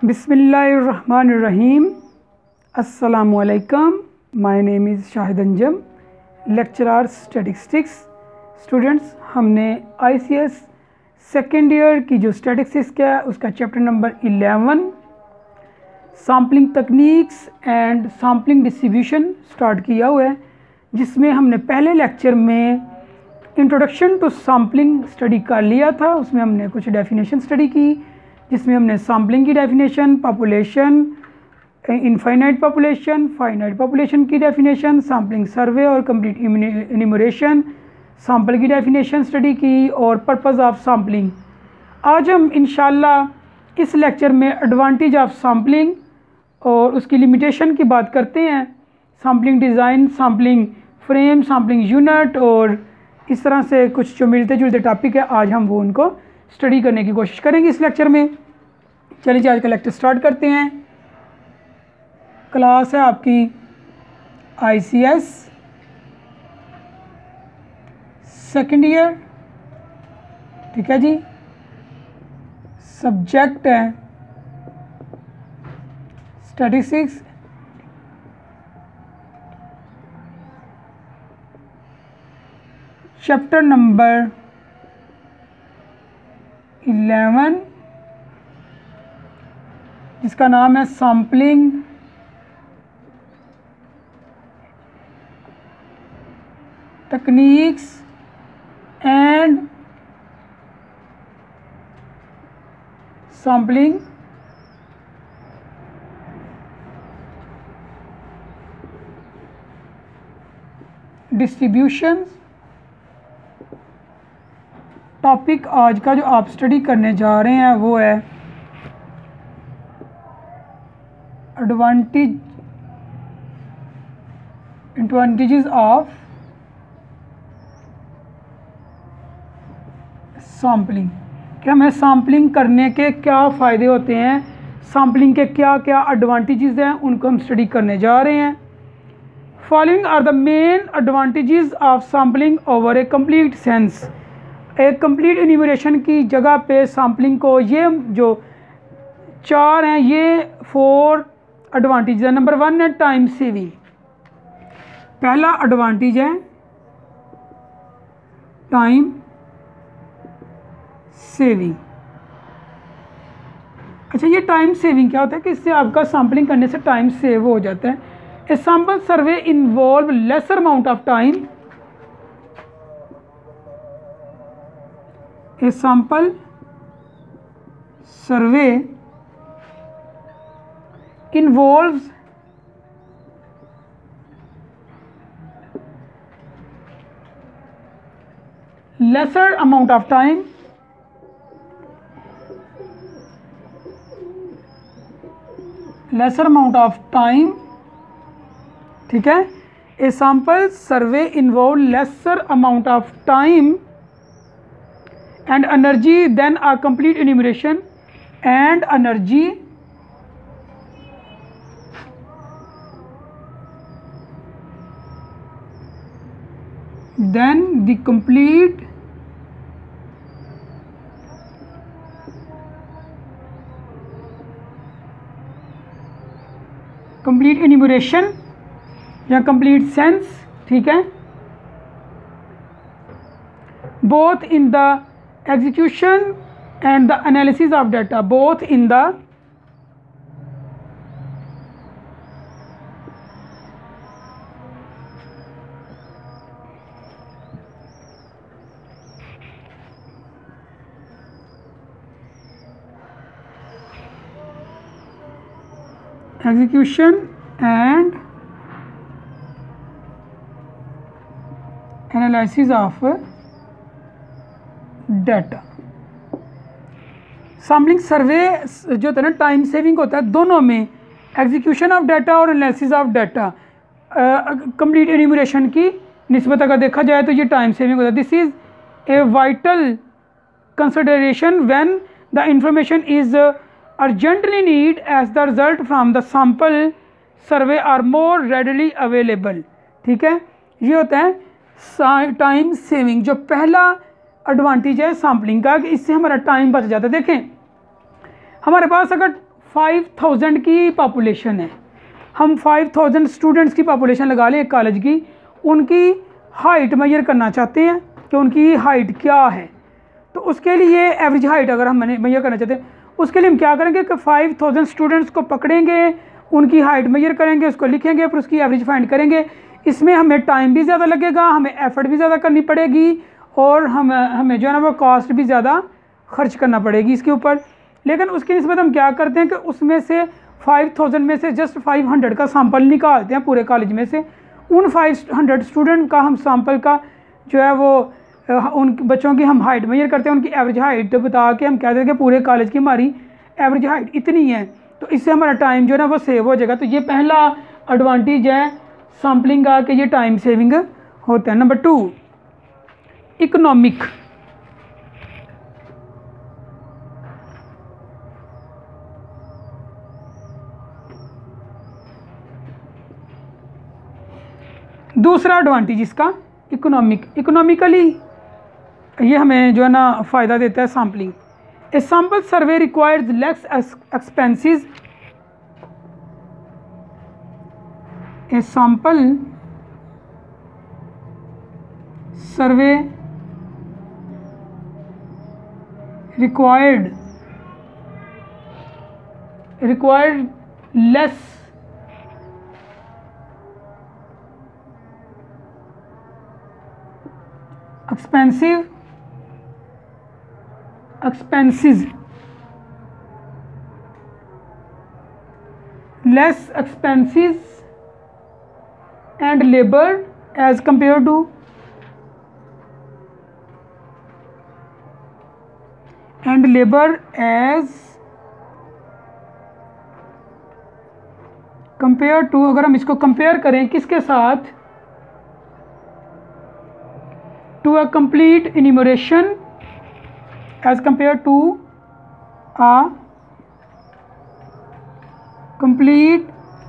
बिस्मिल्लाहिर्रहमानिर्रहीम। अस्सलामुअलैकुम। My name is Shahid Anjum, lecturer statistics. Students, हमने ICS सेकेंड ईयर की जो स्टैटिस्टिक्स का है उसका chapter number 11 sampling techniques and sampling distribution start किया हुआ है, जिसमें हमने पहले लेक्चर में इंट्रोडक्शन टू सैम्पलिंग स्टडी कर लिया था। उसमें हमने कुछ डेफिनेशन स्टडी की, जिसमें हमने सैम्पलिंग की definition, population, infinite population, finite population की डेफिनेशन, सैम्पलिंग सर्वे और कंप्लीट इन्यूमरेशन, सैम्पल की डेफिनेशन स्टडी की और पर्पस ऑफ सैम्पलिंग। आज हम इंशाल्लाह इस लेक्चर में एडवांटेज ऑफ सैम्पलिंग और उसकी लिमिटेशन की बात करते हैं। Sampling design, sampling frame, sampling unit और इस तरह से कुछ जो मिलते जुलते टॉपिक है, आज हम वो उनको स्टडी करने की कोशिश करेंगे इस लेक्चर में। चलिए आज का लेक्चर स्टार्ट करते हैं। क्लास है आपकी ICS सेकेंड ईयर, ठीक है जी। सब्जेक्ट है स्टैटिस्टिक्स। चैप्टर नंबर 11 जिसका नाम है sampling techniques and sampling distribution. Topic आज का जो आप स्टडी करने जा रहे हैं वो है एडवांटेजेस ऑफ सैम्पलिंग, कि हमें सैम्पलिंग करने के क्या फ़ायदे होते हैं, सैम्पलिंग के क्या क्या एडवांटेजेस हैं, उनको हम स्टडी करने जा रहे हैं। Following are the main advantages of sampling over a complete sense. एक कंप्लीट इन्यूमरेशन की जगह पे सैम्पलिंग को, ये जो चार हैं, ये 4 एडवांटेज है। नंबर 1 है टाइम सेविंग। पहला एडवांटेज है टाइम सेविंग। अच्छा, ये टाइम सेविंग क्या होता है कि इससे आपका सैम्पलिंग करने से टाइम सेव हो जाता है। A sample survey involve lesser amount of time. A sample survey involves lesser amount of time, ठीक है। A sample survey involve lesser amount of time and energy than a complete enumeration, and energy then the complete enumeration या complete sense, ठीक है। both in the execution and the analysis of data, both in the execution and analysis of data। Sampling survey जो होता है ना, time saving होता है दोनों में, एग्जीक्यूशन ऑफ डाटा और analysis of data. Complete enumeration की निस्बत अगर देखा जाए तो ये टाइम सेविंग होता है। This is a vital consideration when the information is urgently need as the result from the sample survey are more readily available, ठीक है। ये होता है टाइम सेविंग। जो पहला एडवांटेज है सैम्पलिंग का कि इससे हमारा टाइम बच जाता है। देखें, हमारे पास अगर 5000 की पॉपुलेशन है, हम 5000 स्टूडेंट्स की पॉपुलेशन लगा लें एक कॉलेज की, उनकी हाइट मेजर करना चाहते हैं कि उनकी हाइट क्या है। तो उसके लिए एवरेज हाइट अगर हम मेजर करना चाहते हैं, उसके लिए हम क्या करेंगे कि 5000 स्टूडेंट्स को पकड़ेंगे, उनकी हाइट मेजर करेंगे, उसको लिखेंगे, फिर उसकी एवरेज फाइंड करेंगे। इसमें हमें टाइम भी ज़्यादा लगेगा, हमें एफर्ट भी ज़्यादा करनी पड़ेगी, और हमें जो है ना वो कॉस्ट भी ज़्यादा खर्च करना पड़ेगी इसके ऊपर। लेकिन उसकी निस्बत हम क्या करते हैं कि उसमें से 5000 में से जस्ट 500 का सैंपल निकालते हैं पूरे कॉलेज में से। उन 500 स्टूडेंट का हम सैंपल का जो है वो उन बच्चों की हम हाइट मेजर करते हैं, उनकी एवरेज हाइट बता के हम कहते हैं कि पूरे कॉलेज की हमारी एवरेज हाइट इतनी है। तो इससे हमारा टाइम जो है ना वो सेव हो जाएगा। तो ये पहला एडवांटेज है सैम्पलिंग का कि ये टाइम सेविंग होता है। Number 2, economic. दूसरा एडवांटेज इसका इकोनॉमिकली ये हमें जो है ना फ़ायदा देता है sampling. A sample survey requires less expenses. A sample survey required less expenses and labor as compared to अगर हम इसको कंपेयर करें किसके साथ, to a complete enumeration as compare to a complete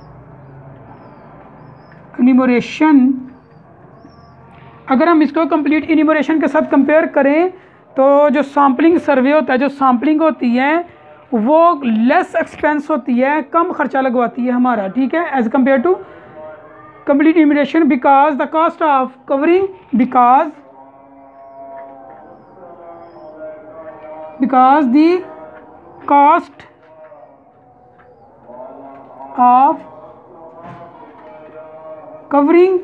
enumeration. अगर हम इसको कंप्लीट इन्यूमरेशन के साथ कंपेयर करें तो जो सैम्पलिंग सर्वे होता है, जो सैम्पलिंग होती है वो लेस एक्सपेंस होती है, कम खर्चा लगवाती है हमारा, ठीक है, as compare to complete enumeration, because the cost of covering because the cost of covering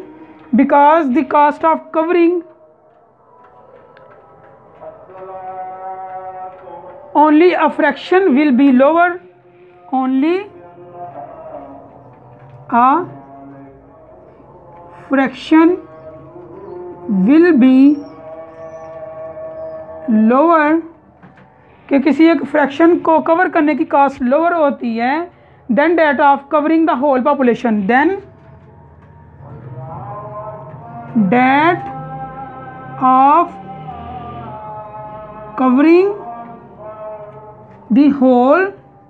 only a fraction will be lower, only a fraction will be lower कि किसी एक फ्रैक्शन को कवर करने की कॉस्ट लोअर होती है than that of covering the whole population, than that of covering the whole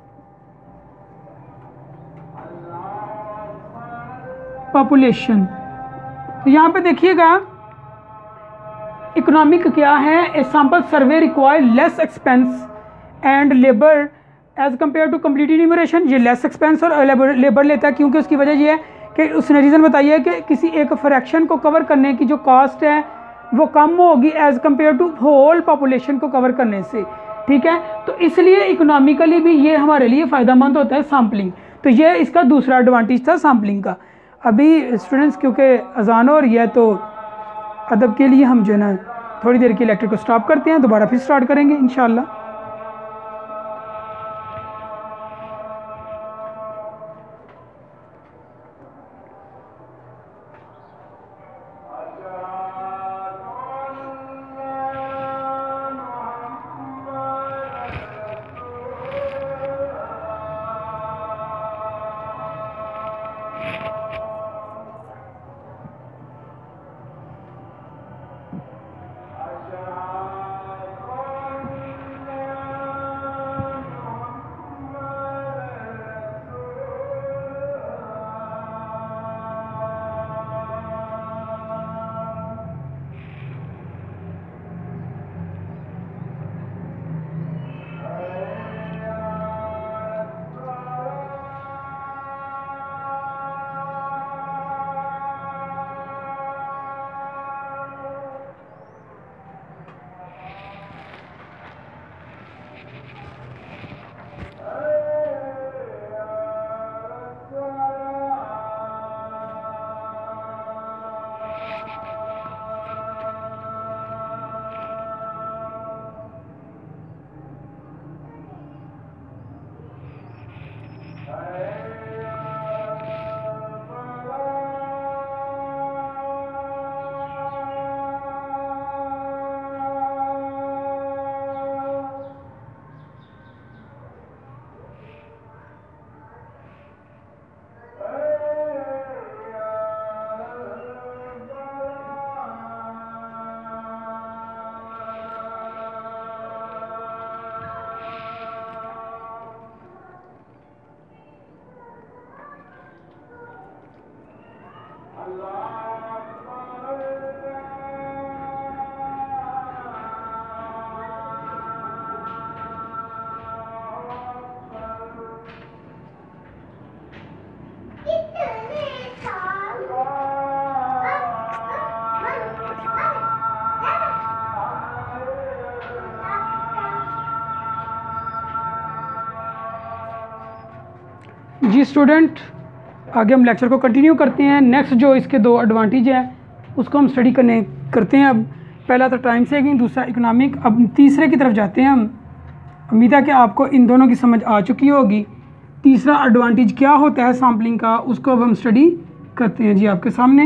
population. तो यहाँ पे देखिएगा इकोनॉमिक क्या है, a sample survey require less expense and labour as compare to complete enumeration. ये लेस एक्सपेंस और लेबर लेता है क्योंकि उसकी वजह ये है कि उसने रीज़न बताई है कि किसी एक फ्रैक्शन को कवर करने की जो कॉस्ट है वो कम होगी as compare to whole population को कवर करने से, ठीक है। तो इसलिए इकोनॉमिकली भी ये हमारे लिए फ़ायदेमंद होता है सैम्पलिंग। तो ये इसका दूसरा एडवांटेज था सैम्पलिंग का। अभी स्टूडेंट्स क्योंकि अजान हो रही है तो अदब के लिए हम जो है ना थोड़ी देर के लेक्चर को स्टॉप करते हैं, दोबारा फिर स्टार्ट करेंगे इंशाल्लाह। जी स्टूडेंट, आगे हम लेक्चर को कंटिन्यू करते हैं। नेक्स्ट जो इसके दो एडवांटेज हैं उसको हम स्टडी करते हैं। अब पहला तो टाइम सेविंग, दूसरा इकोनॉमिक। अब तीसरे की तरफ जाते हैं हम। उम्मीद है कि आपको इन दोनों की समझ आ चुकी होगी। तीसरा एडवांटेज क्या होता है सैम्पलिंग का, उसको अब हम स्टडी करते हैं। जी आपके सामने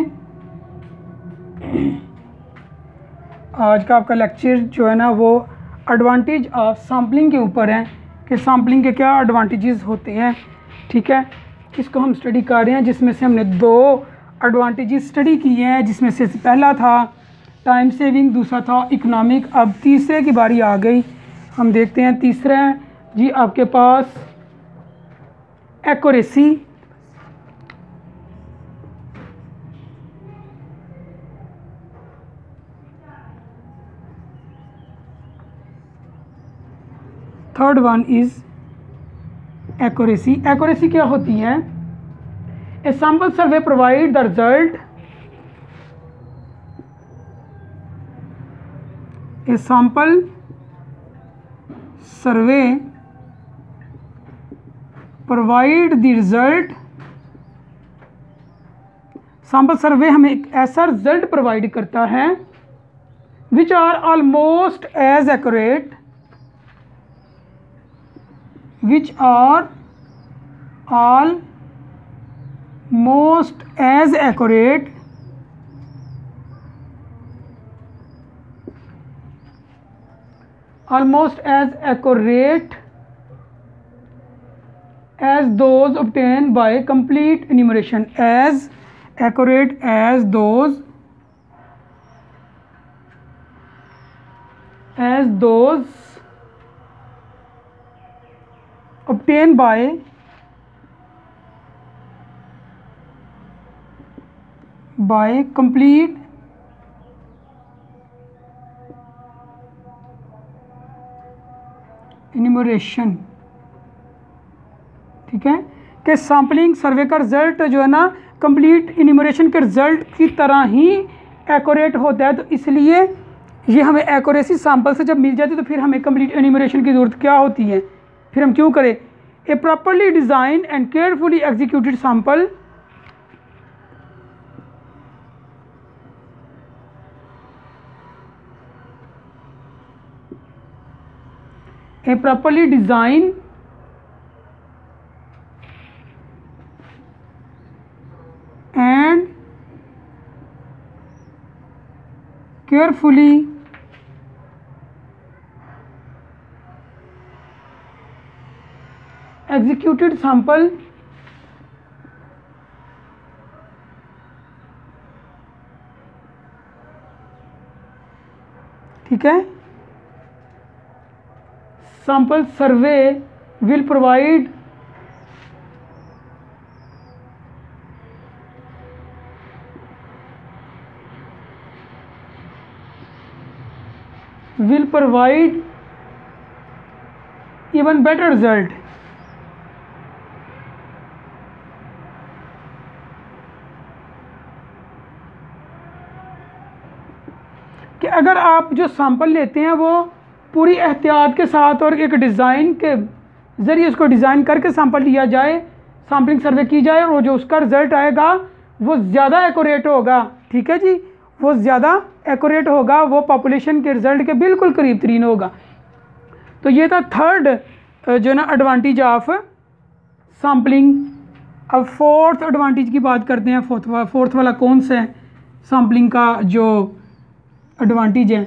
आज का आपका लेक्चर जो है ना वो एडवांटेज ऑफ सैम्पलिंग के ऊपर है कि सैम्पलिंग के क्या एडवांटेजेस होते हैं। ठीक है, इसको हम स्टडी कर रहे हैं, जिसमें से हमने दो एडवांटेजेस स्टडी किए हैं, जिसमें से पहला था टाइम सेविंग, दूसरा था इकोनॉमिक। अब तीसरे की बारी आ गई। हम देखते हैं तीसरा है जी आपके पास accuracy. Third one is accuracy. Accuracy क्या होती है? A sample survey provide the result, a sample survey provide the result. Sample survey हमें एक ऐसा रिजल्ट प्रोवाइड करता है which are almost as accurate, which are almost as accurate as those obtained by complete enumeration, as accurate as those obtained by complete enumeration। ठीक है कि sampling सर्वे का result जो है ना कंप्लीट इन्यूमरेशन के रिजल्ट की तरह ही एक्यूरेट होता है। तो इसलिए ये हमें एक्यूरेसी सैंपल से जब मिल जाती है तो फिर हमें कंप्लीट इन्यूमरेशन की ज़रूरत क्या होती है, फिर हम क्यों करें? A properly design and carefully executed sample a properly designed and carefully executed sample ठीक है। sample survey will provide even better result। कि अगर आप जो सैंपल लेते हैं वो पूरी एहतियात के साथ और एक डिज़ाइन के ज़रिए उसको डिज़ाइन करके सैंपल लिया जाए, सैम्पलिंग सर्वे की जाए और जो उसका रिज़ल्ट आएगा वो ज़्यादा एक्यूरेट होगा। ठीक है जी, वो ज़्यादा एक्यूरेट होगा, वो पॉपुलेशन के रिज़ल्ट के बिल्कुल करीब तरीन होगा। तो ये था थर्ड जो है ना एडवांटेज ऑफ सैम्पलिंग। अब फोर्थ एडवांटेज की बात करते हैं। फोर्थ वाला कौन सा है सैम्पलिंग का जो एडवांटेज है?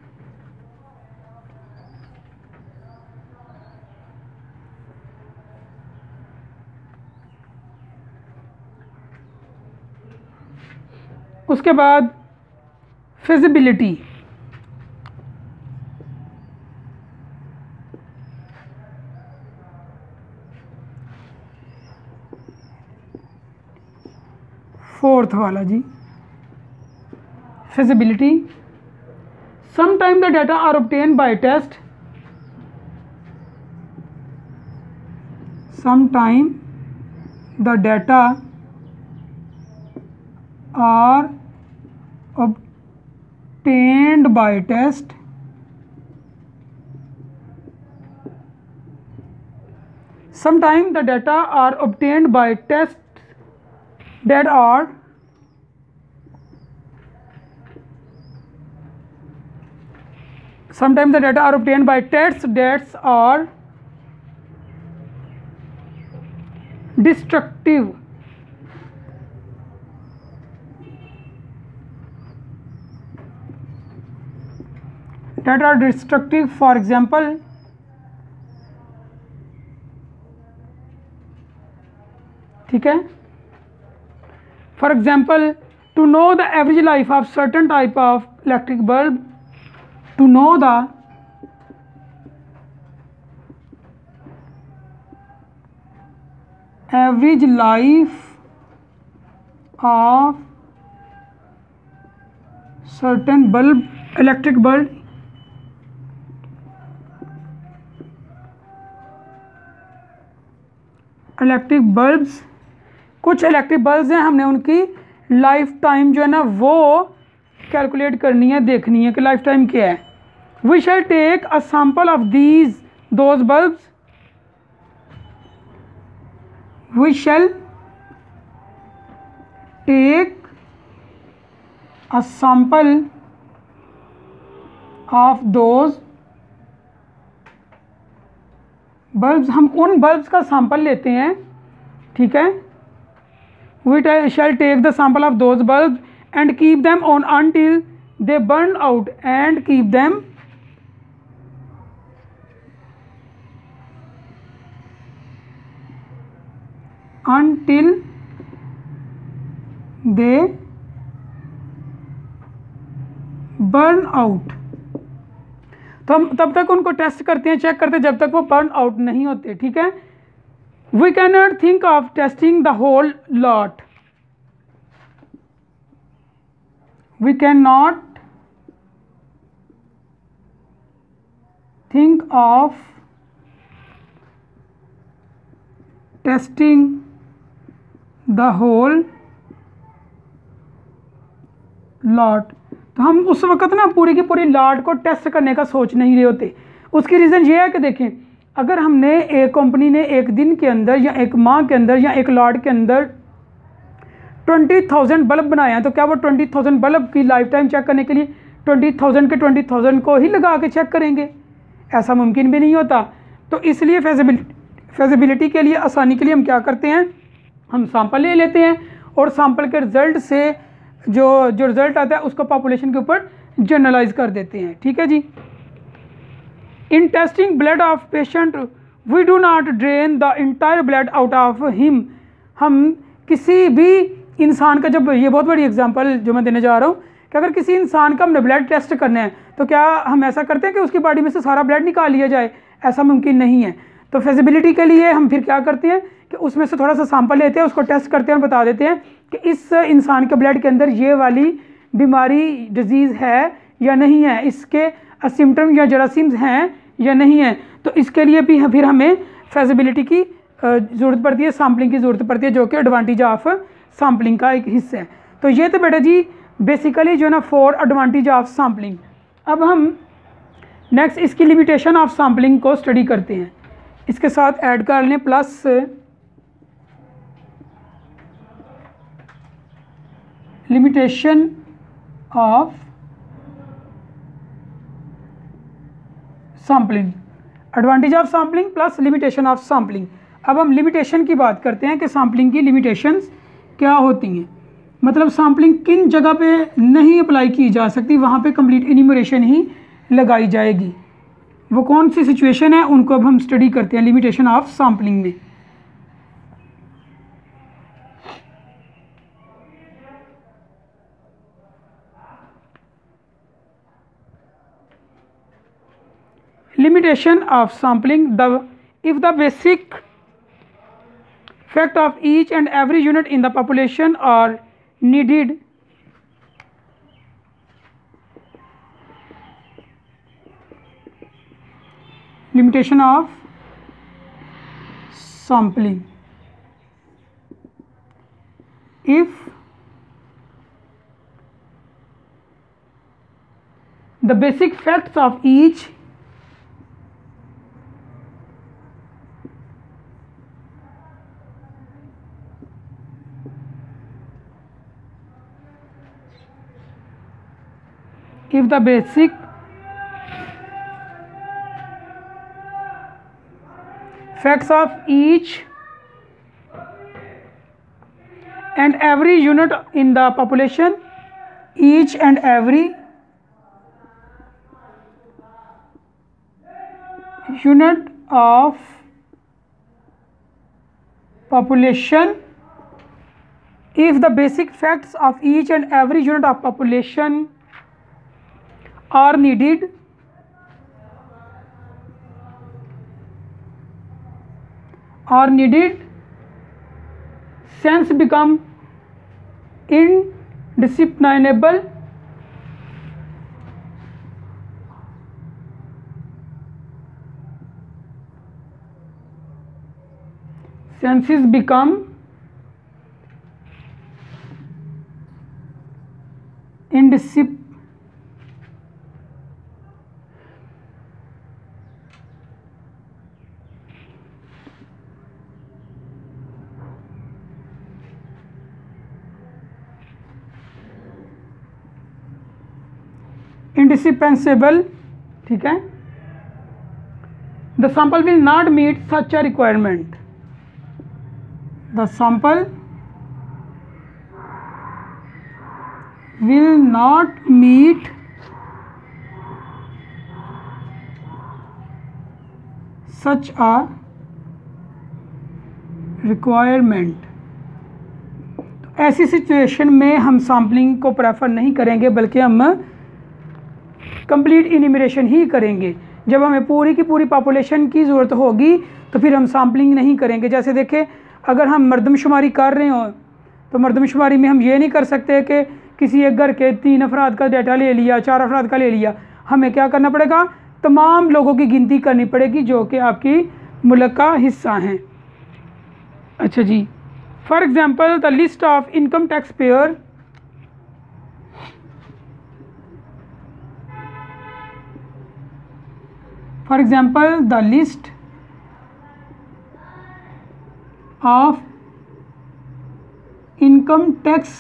उसके बाद फिजिबिलिटी। फोर्थ वाला जी feasibility. Sometime the data are obtain by test. Sometime the data are obtained by test sometimes the data are obtained by tests that are sometimes the data are obtained by tests that are destructive for example ठीक है, for example to know the average life of certain type of electric bulb, to know the average life of certain bulb, electric bulb, electric bulbs, कुछ electric bulbs हैं, हमने उनकी life time जो है ना वो कैलकुलेट करनी है, देखनी है कि लाइफ टाइम क्या है। We shall take a sample of those bulbs, we shall take a sample of those bulbs, हम उन बल्ब्स का सैंपल लेते हैं, ठीक है। We shall take the sample of those bulbs and keep them on until they burn out and keep them until they burn out। तो हम तब तक उनको टेस्ट करते हैं, चेक करते हैं जब तक वो बर्न आउट नहीं होते, ठीक है। We can not think of testing the whole lot, we can not think of testing the whole lot. तो हम उस वक्त ना पूरी की पूरी लॉट को टेस्ट करने का सोच नहीं रहे होते। उसकी रीज़न ये है कि देखें, अगर हमने एक कंपनी ने एक दिन के अंदर या एक माह के अंदर या एक लॉट के अंदर 20,000 बल्ब बनाए हैं, तो क्या वो 20,000 बल्ब की लाइफ टाइम चेक करने के लिए 20,000 के 20,000 को ही लगा के चेक करेंगे? ऐसा मुमकिन भी नहीं होता। तो इसलिए फेजिबिलिटी के लिए, आसानी के लिए हम क्या करते हैं, हम सैंपल ले लेते हैं और सैंपल के रिज़ल्ट से जो रिज़ल्ट आता है उसको पॉपुलेशन के ऊपर जनरलाइज कर देते हैं, ठीक है जी। In testing blood of patient we do not drain the entire blood out of him. हम किसी भी इंसान का, जब ये बहुत बड़ी एग्जांपल जो मैं देने जा रहा हूँ कि अगर किसी इंसान का हमने ब्लड टेस्ट करना है तो क्या हम ऐसा करते हैं कि उसकी बॉडी में से सारा ब्लड निकाल लिया जाए? ऐसा मुमकिन नहीं है। तो फेजिबिलिटी के लिए हम फिर क्या करते हैं कि उसमें से थोड़ा सा सैंपल लेते हैं, उसको टेस्ट करते हैं और बता देते हैं कि इस इंसान के ब्लड के अंदर ये वाली बीमारी, डिजीज़ है या नहीं है, इसके सिम्टम या जरासीम्स हैं या नहीं है। तो इसके लिए भी फिर हमें फेजिबिलिटी की ज़रूरत पड़ती है, सैम्पलिंग की ज़रूरत पड़ती है, जो कि एडवांटेज ऑफ सैम्पलिंग का एक हिस्सा है। तो ये तो बेटा जी बेसिकली जो है ना 4 एडवांटेज ऑफ सैम्पलिंग। अब हम नेक्स्ट इसकी लिमिटेशन ऑफ सैम्पलिंग को स्टडी करते हैं। इसके साथ ऐड कर लें plus limitation of sampling, advantage of sampling plus limitation of sampling. अब हम लिमिटेशन की बात करते हैं कि सैम्पलिंग की लिमिटेशंस क्या होती हैं। मतलब सैम्पलिंग किन जगह पे नहीं अप्लाई की जा सकती, वहाँ पे कंप्लीट इन्यूमरेशन ही लगाई जाएगी। वो कौन सी सिचुएशन है, उनको अब हम स्टडी करते हैं लिमिटेशन ऑफ सैम्पलिंग में। Limitation of sampling: if the basic fact of each and every unit in the population are needed limitation of sampling: if the basic facts of each if the basic facts of each and every unit in the population, each and every unit of population, if the basic facts of each and every unit of population are needed, sense become indiscernible senses become indiscernible indispensable, ठीक है, the sample will not meet such a requirement, the sample will not meet such a requirement। ऐसी situation में हम sampling को prefer नहीं करेंगे, बल्कि हम कंप्लीट इन्यूमरेशन ही करेंगे। जब हमें पूरी की पूरी पॉपुलेशन की ज़रूरत होगी तो फिर हम सैम्पलिंग नहीं करेंगे। जैसे देखें, अगर हम मरदमशुमारी कर रहे हो तो मरदमशुमारी में हम ये नहीं कर सकते कि किसी एक घर के 3 अफराद का डाटा ले लिया, 4 अफराद का ले लिया। हमें क्या करना पड़ेगा, तमाम लोगों की गिनती करनी पड़ेगी जो कि आपकी मुल्क का हिस्सा हैं। अच्छा जी, for example the list of income tax payer for example the list of income tax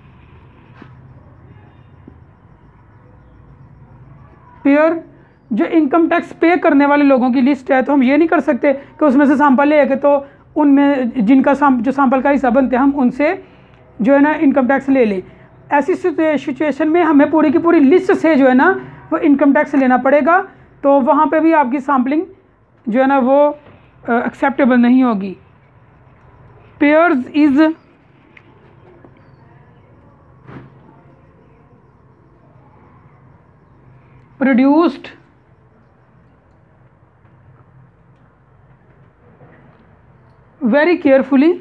payer, जो इनकम टैक्स पे करने वाले लोगों की लिस्ट है, तो हम ये नहीं कर सकते कि उसमें से सैंपल ले आके तो उनमें जिनका जो सैंपल का हिस्सा बनते हैं हम उनसे जो है ना इनकम टैक्स ले लें। ऐसी सिचुएशन में हमें पूरी की पूरी लिस्ट से जो है ना वो इनकम टैक्स लेना पड़ेगा, तो वहाँ पे भी आपकी सैम्पलिंग जो है ना वो एक्सेप्टेबल नहीं होगी। Payers is produced very carefully,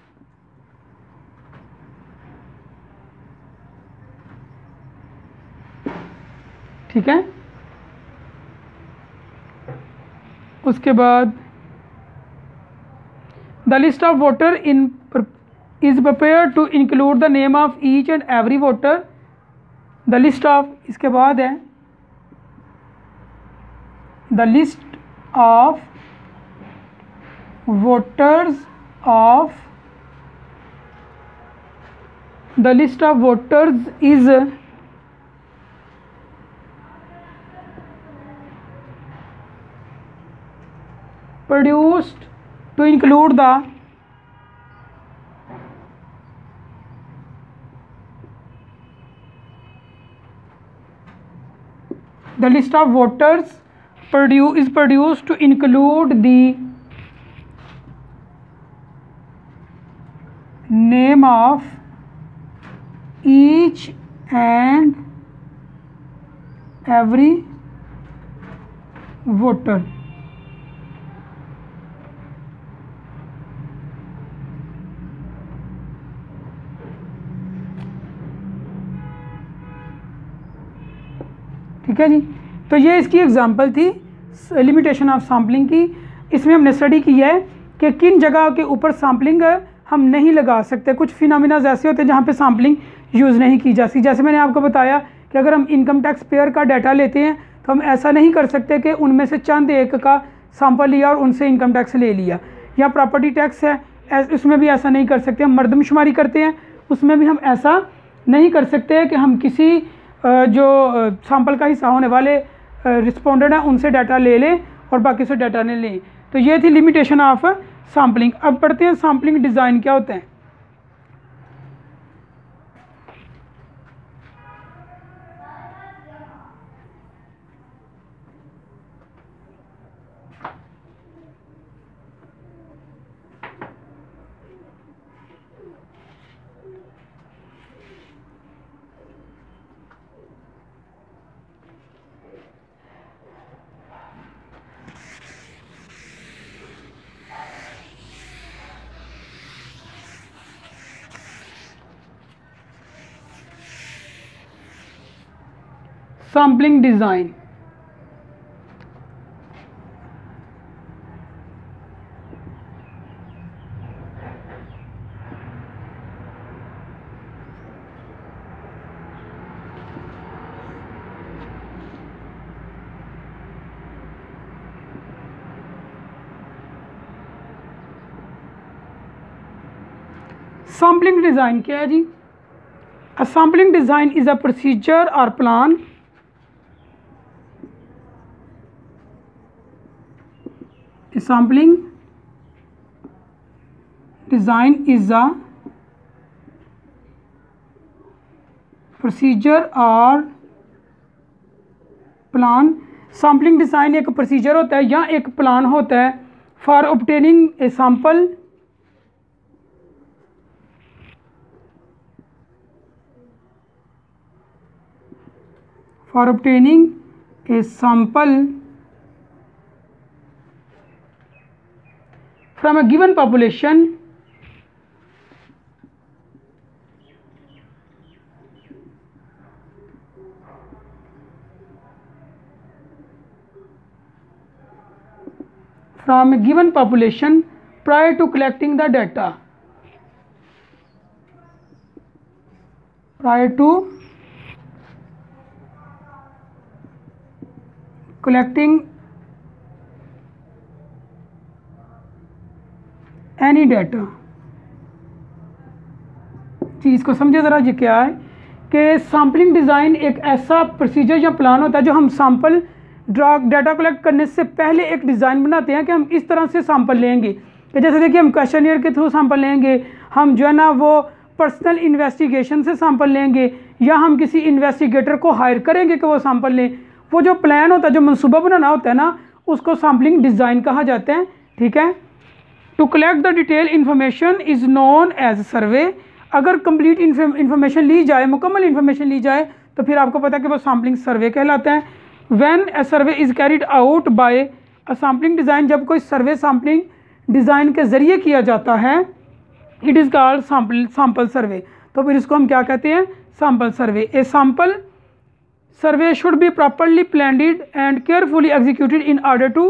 ठीक है। उसके बाद the list of voter in is prepare to include the name of each and every voter, the list of, इसके बाद है the list of voters of, the list of voters is produced to include the list of voters is produced to include the name of each and every voter. ठीक है जी। तो ये इसकी example थी limitation of sampling की। इसमें हमने study किया है कि किन जगह के ऊपर सैम्पलिंग हम नहीं लगा सकते। कुछ फिनोमिनाज ऐसे होते हैं जहाँ पे सैम्पलिंग यूज़ नहीं की जा सकती। जैसे मैंने आपको बताया कि अगर हम इनकम टैक्स पेयर का डाटा लेते हैं तो हम ऐसा नहीं कर सकते कि उनमें से चंद एक का सैंपल लिया और उनसे इनकम टैक्स ले लिया। या प्रॉपर्टी टैक्स है, उसमें भी ऐसा नहीं कर सकते। हम मर्दमशुमारी करते हैं, उसमें भी हम ऐसा नहीं कर सकते कि हम किसी जो सैंपल का हिस्सा होने वाले रिस्पोंडेंट हैं उनसे डाटा ले लें और बाकी से डाटा नहीं लें। तो ये थी लिमिटेशन ऑफ सैम्पलिंग। अब पढ़ते हैं सैम्पलिंग डिज़ाइन क्या होते हैं। सैम्पलिंग डिज़ाइन सैम्पलिंग डिज़ाइन क्या है जी? A sampling design is a procedure or plan sampling design is a procedure or plan। Sampling design एक प्रोसीजर होता है या एक प्लान होता है for obtaining a sample from a given population prior to collecting the data, prior to collecting any data. जी इसको समझे ज़रा। ये क्या है कि सैम्पलिंग डिज़ाइन एक ऐसा प्रोसीजर या प्लान होता है जो हम सैंपल डाटा कलेक्ट करने से पहले एक डिज़ाइन बनाते हैं कि हम इस तरह से सैंपल लेंगे। कि जैसे देखिए हम क्वेश्चनियर के थ्रू सैंपल लेंगे, हम जो है ना वो पर्सनल इन्वेस्टिगेशन से सैंपल लेंगे, या हम किसी इन्वेस्टिगेटर को हायर करेंगे कि वो सैंपल लें। वो जो प्लान होता है, जो मनसूबा बनाना होता है ना, उसको सैम्पलिंग डिज़ाइन कहा जाता है। ठीक है। To collect the detail information is known as survey. अगर कंप्लीट इन्फॉर्मेशन ली जाए, मुकम्मल इन्फॉर्मेशन ली जाए, तो फिर आपको पता है कि वो सैम्पलिंग सर्वे कहलाता है। When a survey is carried out by a sampling design, जब कोई सर्वे सैम्पलिंग डिज़ाइन के ज़रिए किया जाता है, it is called sample survey. तो फिर इसको हम क्या कहते हैं? Sample survey. A sample survey should be properly planned and carefully executed in order to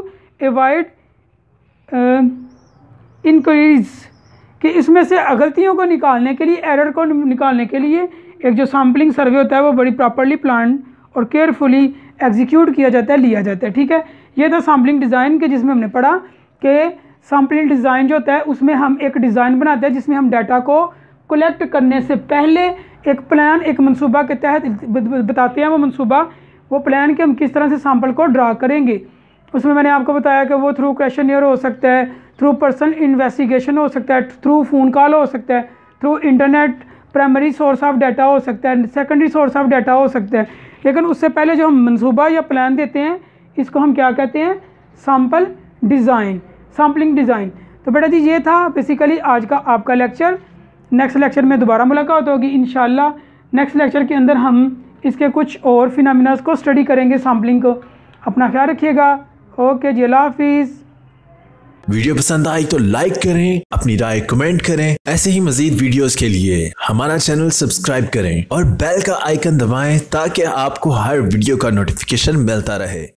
avoid inquiries, कि इसमें से गलतियों को निकालने के लिए, एरर को निकालने के लिए एक जो सैम्पलिंग सर्वे होता है वो बड़ी प्रॉपरली प्लान और केयरफुली एग्जीक्यूट किया जाता है, लिया जाता है। ठीक है। ये था सैम्पलिंग डिज़ाइन के, जिसमें हमने पढ़ा कि सैम्पलिंग डिज़ाइन जो होता है उसमें हम एक डिज़ाइन बनाते हैं जिसमें हम डाटा को कलेक्ट करने से पहले एक प्लान, एक मनसूबा के तहत बताते हैं वो मनसूबा, वो प्लान के हम किस तरह से सैंपल को ड्रा करेंगे। उसमें मैंने आपको बताया कि वो थ्रू क्वेश्चनियर हो सकता है, थ्रू पर्सनल इन्वेस्टिगेशन हो सकता है, थ्रू फ़ोन कॉल हो सकता है, through internet primary source of data हो सकता है, सेकेंडरी सोर्स ऑफ डाटा हो सकता है। लेकिन उससे पहले जो हम मंसूबा या प्लान देते हैं इसको हम क्या कहते हैं? Sample design, sampling design. तो बेटा जी ये था बेसिकली आज का आपका लेक्चर। नेक्स्ट लेक्चर में दोबारा मुलाकात होगी इंशाल्लाह। नेक्स्ट लेक्चर के अंदर हम इसके कुछ और फिनोमिनास को स्टडी करेंगे, सैम्पलिंग को। अपना ख्याल रखिएगा। ओके जी, अल्लाह हाफिज़। वीडियो पसंद आई तो लाइक करें, अपनी राय कमेंट करें। ऐसे ही मजीद वीडियोस के लिए हमारा चैनल सब्सक्राइब करें और बेल का आइकन दबाएं ताकि आपको हर वीडियो का नोटिफिकेशन मिलता रहे।